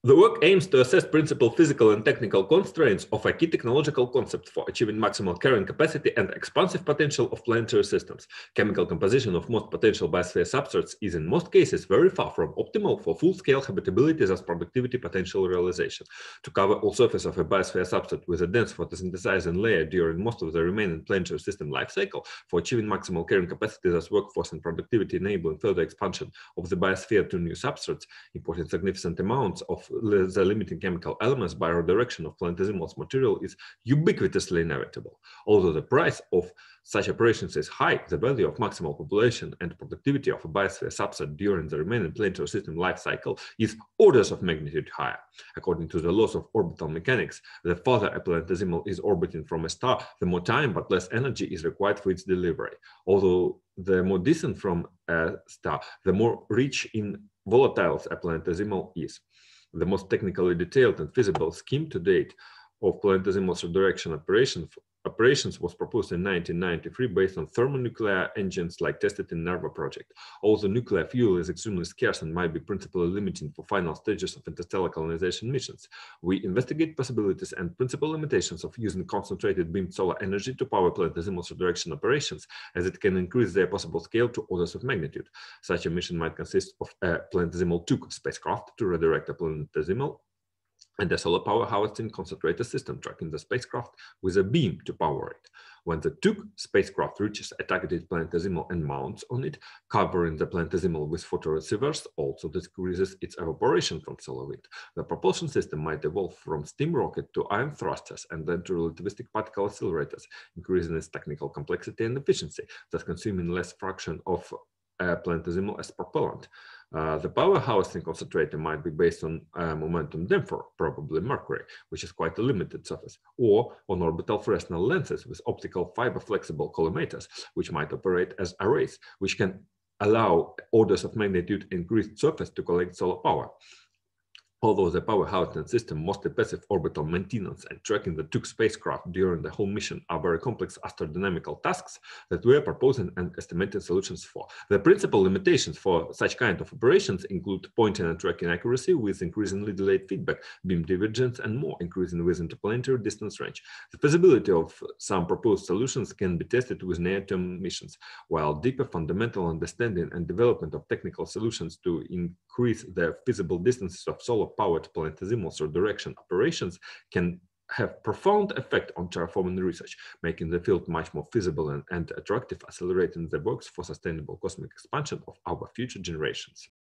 The work aims to assess principal physical and technical constraints of a key technological concept for achieving maximal carrying capacity and expansive potential of planetary systems. Chemical composition of most potential biosphere substrates is in most cases very far from optimal for full-scale habitability as productivity potential realization. To cover all surface of a biosphere substrate with a dense photosynthesizing layer during most of the remaining planetary system life cycle, for achieving maximal carrying capacity as workforce and productivity enabling further expansion of the biosphere to new substrates, importing significant amounts of the limiting chemical elements by redirection of planetesimal material is ubiquitously inevitable. Although the price of such operations is high, the value of maximal population and productivity of a biosphere subset during the remaining planetary system life cycle is orders of magnitude higher. According to the laws of orbital mechanics, the farther a planetesimal is orbiting from a star, the more time but less energy is required for its delivery. Although the more distant from a star, the more rich in volatiles a planetesimal is. The most technically detailed and feasible scheme to date of planetesimal redirection operations was proposed in 1993 based on thermonuclear engines like tested in NERVA project. Although nuclear fuel is extremely scarce and might be principally limiting for final stages of interstellar colonization missions, we investigate possibilities and principal limitations of using concentrated beamed solar energy to power planetesimal redirection operations, as it can increase their possible scale to orders of magnitude. Such a mission might consist of a planetesimal TUC spacecraft to redirect a planetesimal and a solar power harvesting concentrator system tracking the spacecraft with a beam to power it. When the TUC spacecraft reaches a targeted planetesimal and mounts on it, covering the planetesimal with photoreceivers also decreases its evaporation from solar wind. The propulsion system might evolve from steam rocket to ion thrusters and then to relativistic particle accelerators, increasing its technical complexity and efficiency, thus consuming less fraction of planetesimal as propellant. The power harvesting concentrator might be based on a momentum damper, probably mercury, which is quite a limited surface, or on orbital Fresnel lenses with optical fiber flexible collimators, which might operate as arrays, which can allow orders of magnitude increased surface to collect solar power. Although the power harvesting system, mostly passive orbital maintenance and tracking the TUC spacecraft during the whole mission are very complex astrodynamical tasks that we are proposing and estimating solutions for. The principal limitations for such kind of operations include pointing and tracking accuracy with increasingly delayed feedback, beam divergence, and more, increasing with interplanetary distance range. The feasibility of some proposed solutions can be tested with near-term missions, while deeper fundamental understanding and development of technical solutions to increase the feasible distances of solar powered planetesimal redirection operations can have profound effect on terraforming research, making the field much more feasible and attractive, accelerating the works for sustainable cosmic expansion of our future generations.